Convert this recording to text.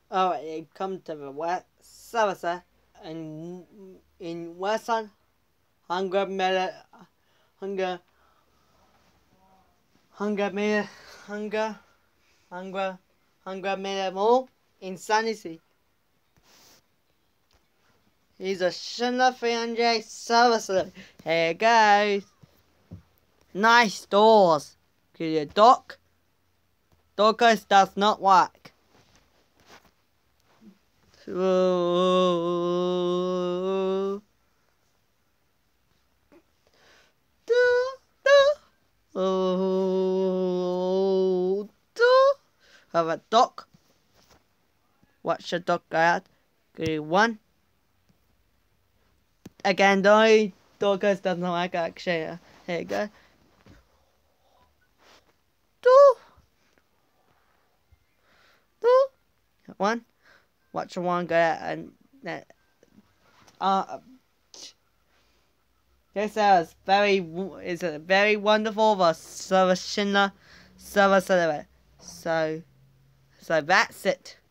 Alright, you come to the West Service in Western Hunger Minute Hunger Hunger Minute Hunger Minute Mall in Sanity. He's a Schindler 300 service. Here goes. Nice doors. Could you dock? Dockers does not work. Have a dock. Watch the dock go out. Good one. Again, the dockers does not work actually. Here you go. One. Watch the one go out and this is a very wonderful for Schindler service. So that's it.